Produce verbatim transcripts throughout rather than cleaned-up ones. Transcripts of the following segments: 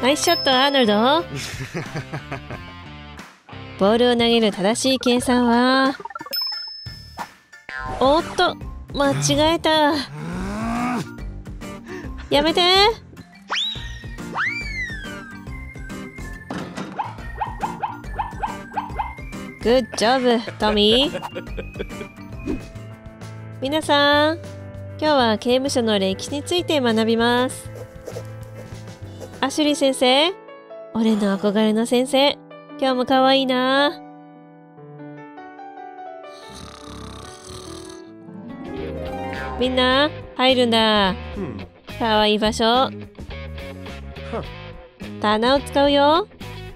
ナイスショット、アーノルド。ボールを投げる正しい計算は、おっと、間違えた。やめて。グッジョブ、トミー。皆さん、今日は刑務所の歴史について学びます。アシュリー先生、俺の憧れの先生、今日も可愛いな。みんな入るんだ。可愛い場所。棚を使うよ。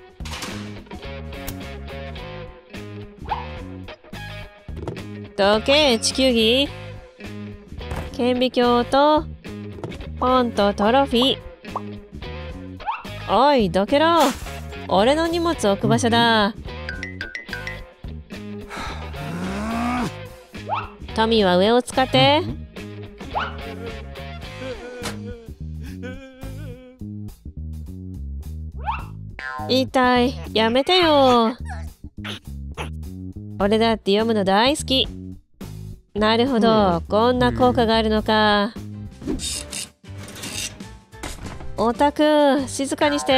どけ、地球儀。顕微鏡と本とトロフィー。おい、どけろ。俺の荷物置く場所だ。トミーは上を使って。痛い、やめてよ。俺だって読むの大好き。なるほど、こんな効果があるのか。オタク、静かにして。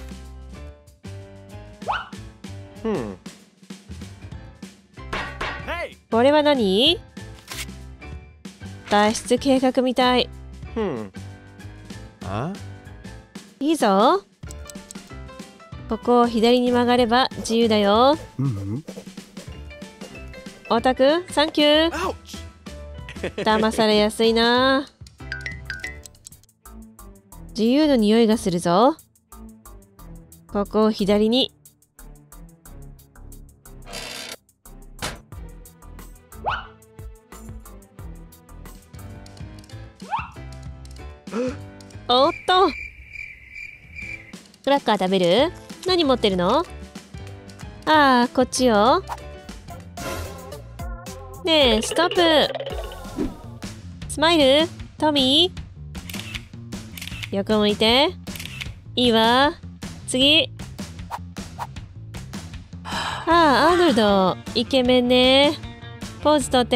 これは何？脱出計画みたい。いいぞ。ここを左に曲がれば自由だよ。オタク、サンキュー。騙されやすいな。自由の匂いがするぞ。ここを左に。おっと。クラッカー食べる？何持ってるの？ああ、こっちよ。ねえ、ストップ。スマイル、トミー。横向いて。いいわ。次。ああ、アーノルド。イケメンね。ポーズとって。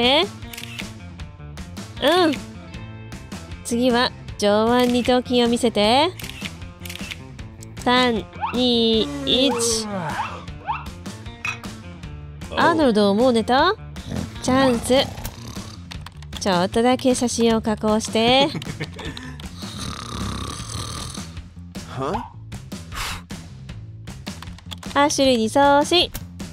うん。次は上腕二頭筋を見せて。さん、に、いち。アーノルド、もう寝た？チャンス。ちょっとだけ写真を加工して。アシュリーに送信。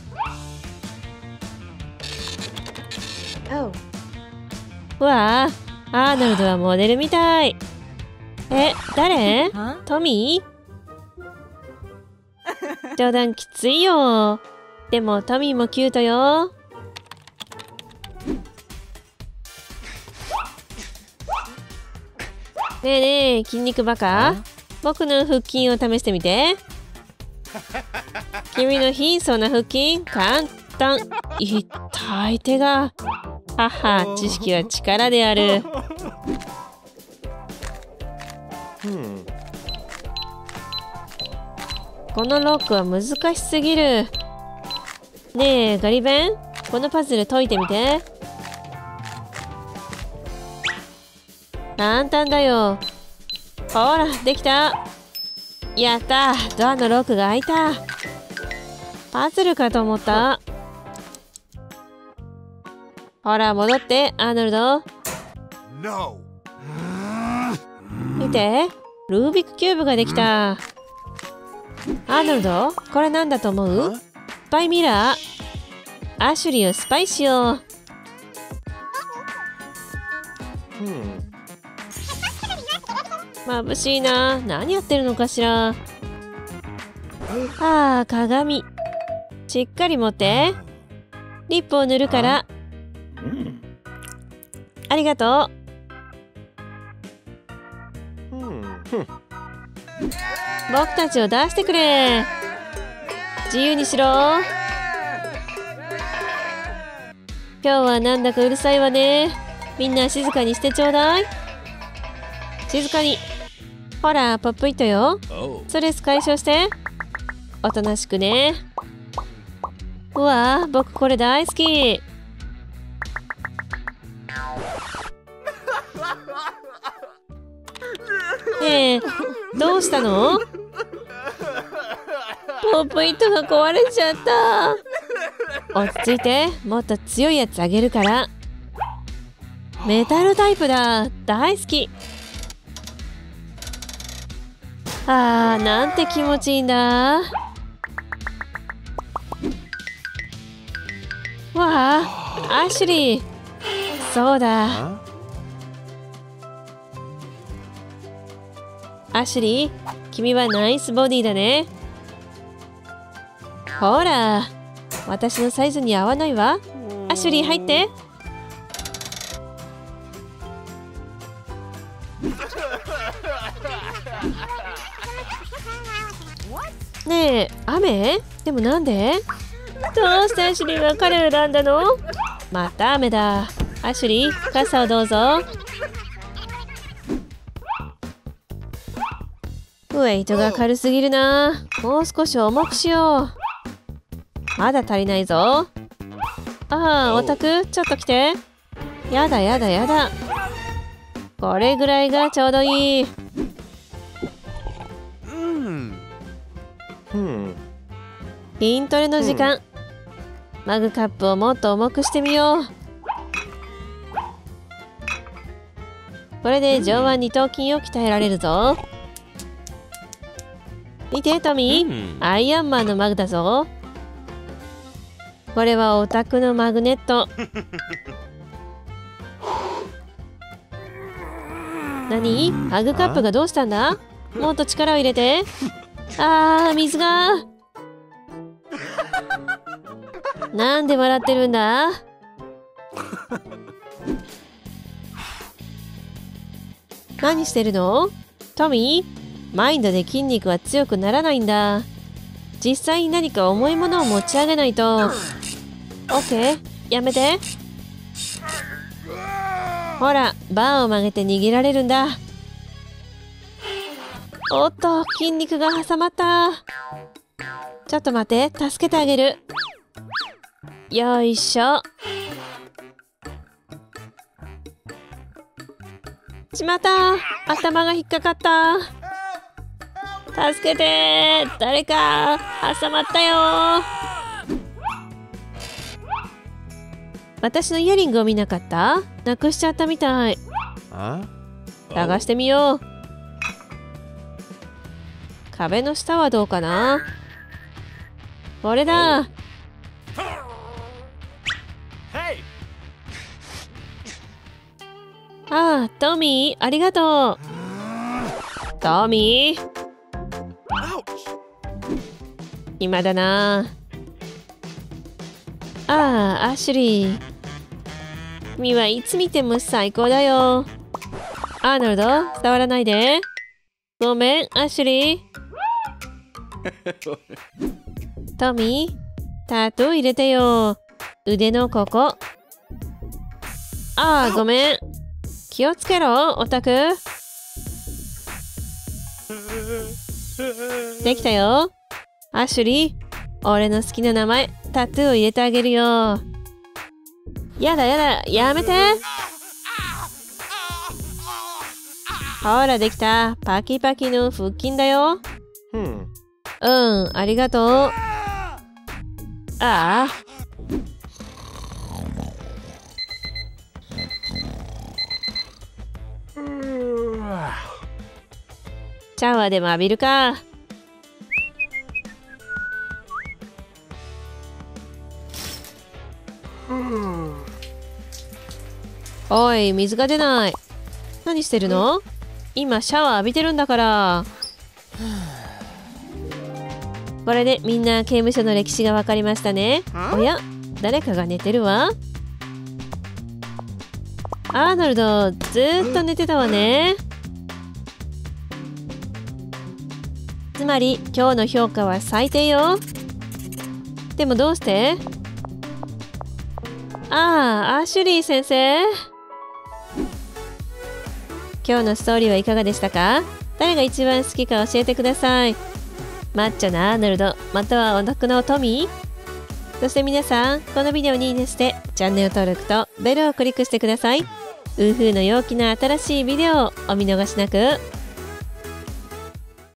うわあ、アーノルドはモデルみたい。え、誰？トミー？冗談きついよ。でもトミーもキュートよ。ねえねえ、筋肉バカ。僕の腹筋を試してみて。君の貧相な腹筋、簡単。痛い手が。はは、知識は力である。このロックは難しすぎる。ねえ、ガリベン、このパズル解いてみて。簡単だよ。ほら、できた。やった、ドアのロックが開いた。パズルかと思った。ほら、戻って、アーノルド。見て、ルービックキューブができた。アーノルド、これなんだと思う？スパイミラー。アシュリーをスパイしよう。眩しいな。何やってるのかしら。ああ、鏡。しっかり持って。リップを塗るから。ありがとう。僕たちを出してくれ。自由にしろ。今日はなんだかうるさいわね。みんな静かにしてちょうだい。静かに。 ほら、ポップイットよ。ストレス解消して。おとなしくね。うわ、僕これ大好き。ねえ、どうしたの？ポップイットが壊れちゃった。落ち着いて、もっと強いやつあげるから。メタルタイプだ。大好き。あー、なんて気持ちいいんだ。わあ、アシュリー。そうだ。アシュリー、君はナイスボディだね。ほら、私のサイズに合わないわ。アシュリー入って。ねえ、雨？でもなんで？どうしてアシュリーは彼を選んだの？また雨だ。アシュリー、傘をどうぞ。ウェイトが軽すぎるな。もう少し重くしよう。まだ足りないぞ。ああ、オタク、ちょっと来て。やだやだやだ。これぐらいがちょうどいい。筋トレの時間。マグカップをもっと重くしてみよう。これで上腕二頭筋を鍛えられるぞ。見てトミー、アイアンマンのマグだぞ。これはオタクのマグネット。何？マグカップがどうしたんだ？もっと力を入れて。あー、水が。なんで笑ってるんだ？何してるの？トミー？マインドで筋肉は強くならないんだ。実際に何か重いものを持ち上げないと。オッケー、やめて。ほら、バーを曲げて逃げられるんだ。おっと、筋肉が挟まった。ちょっと待って、助けてあげる。よいしょ。しまった、頭が引っかかった。助けて、誰か挟まったよ。私のイヤリングを見なかった？なくしちゃったみたい。探してみよう。壁の下はどうかな？これだ。ああ、トミー、ありがとう。トミー。暇だな。ああ、アシュリー。君はいつ見ても最高だよ。アーノルド、触らないで。ごめん、アシュリー。トミー、タトゥー入れてよ。腕のここ。ああ、ごめん。気をつけろ、オタク。できたよ。アシュリー、俺の好きな名前、タトゥーを入れてあげるよ。やだやだ、やめて。ほら、できた。パキパキの腹筋だよ。うん、うん、ありがとう。ああ。シャワーでも浴びるか。おい、水が出ない。何してるの？今シャワー浴びてるんだから。これでみんな刑務所の歴史が分かりましたね。おや、誰かが寝てるわ。アーノルド、ずーっと寝てたわね。つまり今日の評価は最低よ。でもどうして？ああ、アシュリー先生。今日のストーリーはいかがでしたか？ 誰が一番好きか教えてください。マッチョなアーノルド、またはお宅のトミー。そして皆さん、このビデオにいいねして、チャンネル登録とベルをクリックしてください。ウーフーの陽気な新しいビデオをお見逃しなく。